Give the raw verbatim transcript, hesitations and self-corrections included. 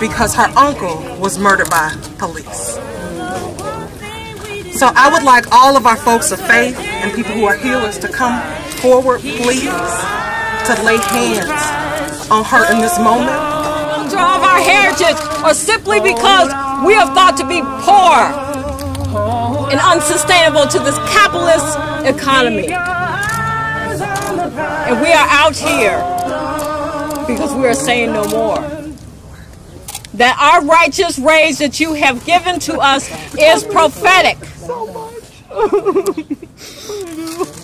because her uncle was murdered by police. So I would like all of our folks of faith and people who are healers to come forward, please, to lay hands on her in this moment. Of our heritage, or simply because we are thought to be poor and unsustainable to this capitalist economy. And we are out here because we are saying no more. That our righteous raise that you have given to us is prophetic. So much.